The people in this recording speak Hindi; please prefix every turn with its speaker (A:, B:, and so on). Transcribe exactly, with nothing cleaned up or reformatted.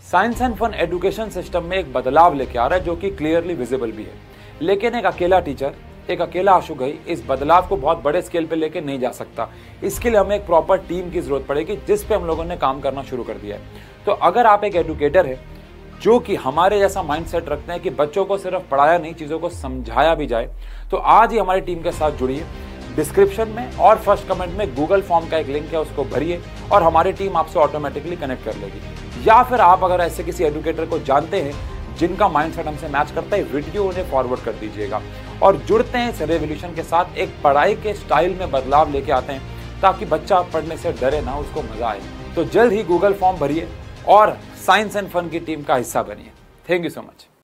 A: Science and fun education system में एक बदलाव लेके आ रहा है जो कि क्लियरली विजिबल भी है, लेकिन एक अकेला टीचर, एक अकेला आशु घई इस बदलाव को बहुत बड़े स्केल पे लेके नहीं जा सकता। इसके लिए हमें एक प्रॉपर टीम की जरूरत पड़ेगी जिस पे हम लोगों ने काम करना शुरू कर दिया है। तो अगर आप एक एजुकेटर है जो कि हमारे जैसा माइंडसेट रखते हैं कि बच्चों को सिर्फ पढ़ाया नहीं, चीज़ों को समझाया भी जाए, तो आज ही हमारी टीम के साथ जुड़िए। डिस्क्रिप्शन में और फर्स्ट कमेंट में गूगल फॉर्म का एक लिंक है, उसको भरिए और हमारी टीम आपसे ऑटोमेटिकली कनेक्ट कर लेगी। या फिर आप अगर ऐसे किसी एजुकेटर को जानते हैं जिनका माइंडसेट हमसे मैच करता है, वीडियो उन्हें फॉरवर्ड कर दीजिएगा और जुड़ते हैं इस रेवोल्यूशन के साथ। एक पढ़ाई के स्टाइल में बदलाव लेके आते हैं ताकि बच्चा पढ़ने से डरे ना, उसको मजा आए। तो जल्द ही गूगल फॉर्म भरिए और साइंस एंड फन की टीम का हिस्सा बनिए। Thank you so much.